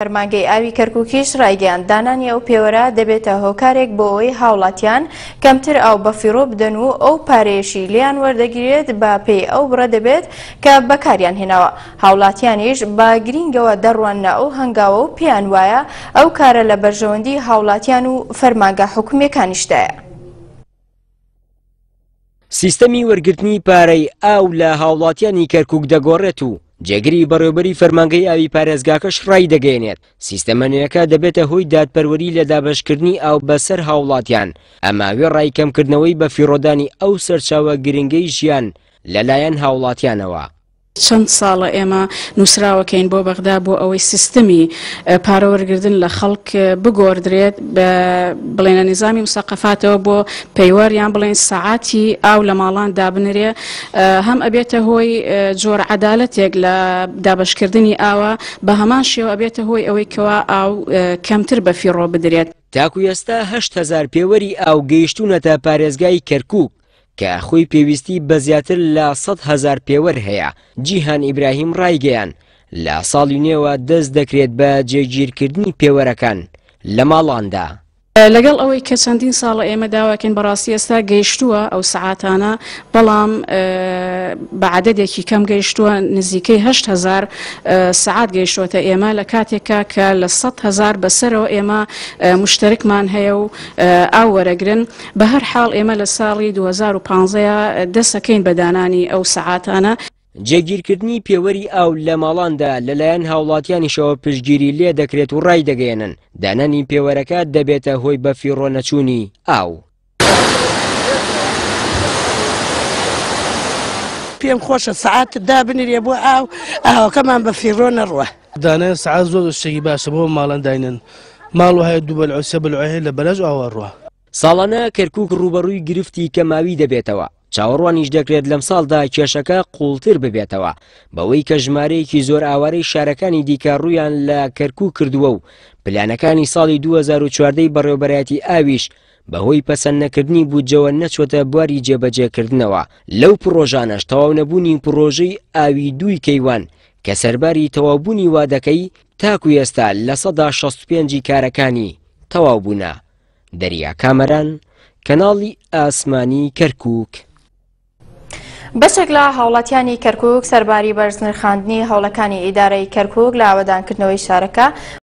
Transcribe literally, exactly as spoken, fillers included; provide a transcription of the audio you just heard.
فەرمانگەی ئاوی کەرکووکیش ڕایگەیان دانانی ئەو پێوەرە دەبێتە هۆکارێک بۆ ئەوەی هاوڵاتیان کەمتر ئاو بەفیڕۆ بدەن و ئەو پارەیەشی لیان وەردەگرێت بە پێی ئەو بڕە دەبێت کە بەکاریان هێناوە. هاوڵاتیانیش بە گرینگەوە دەڕوانە ئەو هەنگاوە و پێیان وایە ئەو کارە لە بەرژەوەندی هاوڵاتیان و فەرمانگە حکوومیەکانیشدایە. سیستەمی وەرگرتنی پارەی ئاو لە هاوڵاتیانی کەرکووک دەگۆڕێت و جێگری بەڕێوەبەری فەرمانگەی ئاوی پارێزگاکەش ڕای دەگەێنێت. سیستەمە نوێیەکە دەبێتە هۆی دادپەروەری لە دابەشکردنی ئاو بەسەر هاوڵاتیان، ئەماوێ ڕای کەمکردنەوەی بە فیڕۆدانی ئەو سەرچاوە گرنگەی ژیان لەلایەن هاوڵاتیانەوە. چەند ساڵە ئێمە نووسراوەکەین بۆ بەغدا بۆ ئەوەی سیستەمی پارەوەرگردن لە خەڵک بگۆڕدرێت بڵێنە نظامی مسەقەفاتەوە بۆ پەیوەریان بڵێن سەعاتی ئاو لە ماڵان دابنرێ، هەم ئەبێتە هۆی جۆر عەدالەتێک لە دابەشکردنی ئاوە، بە هەمان شێوە ئەبێتە هۆی ئەوەی کەوا ئاو کەمتر بە فیڕۆ بدرێت. تاکو ئێستا هەشت هەزار پێوەری ئاو گەیشتونەتە پارێزگای کەرکووک کە خۆی پێویستی بە زیاتر لە سەد هەزار پێوەر هەیە. جیهان ئیبراهیم ڕایگەیان لە ساڵی نوێوە دەست دەکرێت بە جێگیرکردنی پێوەرەکان لە ماڵاندا. لەگەڵ ئەوەی کە چەندین ساڵە ئێمە داواکەین بەڕاستی ئێستا گەیشتووە ئەو سەعاتانە، بەڵام بە عەدەدێکی کەم گەیشتووە، نزیکەی هەشت هەزار سەعات گەیشتووەتە ئێمە لە کاتێکە کە لە سەد هەزار بەسەرەوە ئێمە مشتەرکمان هەیە و ئاو وەرەگرن. بە هەر حاڵ ئێمە لە ساڵی دوو هەزار و پانزە دەسەکەین بە دانانی ئەو سەعاتانە. جێگیرکردنی پێوەری ئاو لە ماڵاندا لەلایەن هاوڵاتیانیشەوە پشتگیری لێ دەکرێت و ڕای دەگەێنن دانانی پێوەرەکە دەبێتە هۆی بە فیڕۆ نەچوونی ئاو. پێم خۆشە سەعات دابنێرێ بۆ ئاو ئاوەکەمان بە فیڕۆ نەڕوە. دانای سەعات زۆر شتێکی باشە بۆ ماڵان داینن، ماڵ وهەیە دوو بەلعۆ سێ بەلعۆ هەیە لە بەرەج ئاوە ڕوە. ساڵانە کەرکووک ڕوبەڕووی گرفتی کەماوی دەبێتەوە. چاوەڕوانیش دەکرێت لەم ساڵدا کێشەکە قوڵتر ببێتەوە بەوەی کە ژمارەیەکی زۆر ئاوارەی شارەکانی دیکە ڕوویان لە کەرکووک کردووە و پلانەکانی ساڵی دوو هەزار و چواردە بەڕێوەبەرایەتی ئاویش بەهۆی پەسەند نەکردنی بودجەوە نەچۆتە بواری جێبەجێکردنەوە. لەو پرۆژانەش تەواو نەبوونی پرۆژەی ئاوی دووی کەیوان کە سەرباری تەواوبوونی وا دەکەی تاکو ئێستا لە سەدا شەست و پێنج کارەکانی تەواو بوونە. دەریا کامەران، کەناڵی ئاسمانی کەرکووک. بەشێک لە هاوڵاتیانی کەرکووک سەرباری بەرزنرخاندنی هەوڵەکانی ئیدارەی کەرکووک لە ئاوەدانکردنەوەی شارەکە